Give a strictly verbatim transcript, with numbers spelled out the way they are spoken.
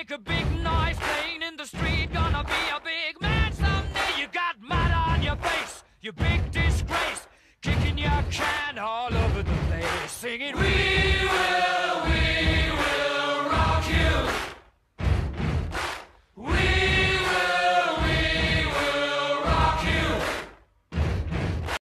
make a big noise playing in the street. Gonna be a big man someday. You got mud on your face, you big disgrace, kicking your can all over the place, singing we